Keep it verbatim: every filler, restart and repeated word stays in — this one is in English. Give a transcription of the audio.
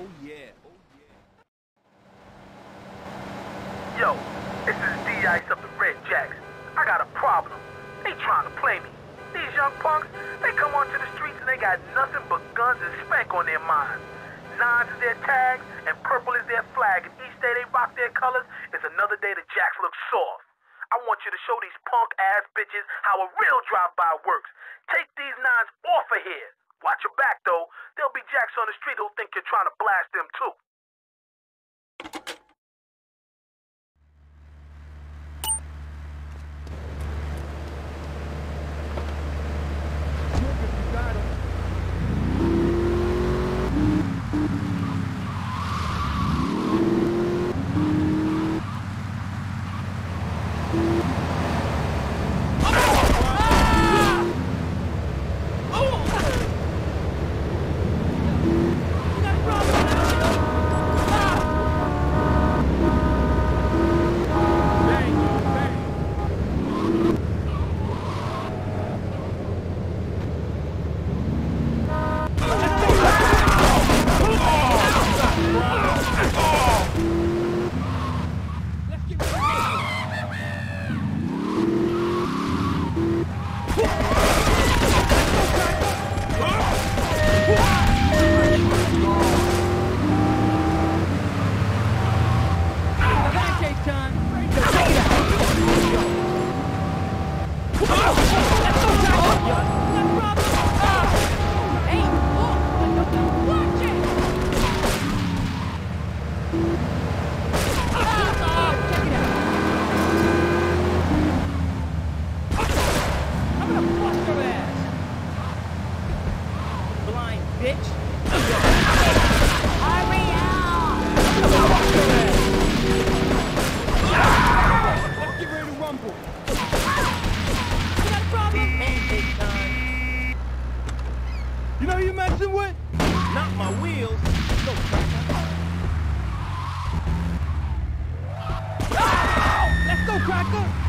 Oh yeah. Oh yeah. Yo, this is D-Ice of the Red Jacks. I got a problem. They trying to play me. These young punks, they come onto the streets and they got nothing but guns and spank on their minds. Nines is their tags and purple is their flag, and each day they rock their colors is another day the Jacks look soft. I want you to show these punk-ass bitches how a real drive-by works. Take these nines off of here. Watch your back, though. There'll be Jacks on the street who'll think you're trying to blast them, too. You know who you messing with? Not my wheels. Go, Cracker. Oh! Let's go, Cracker.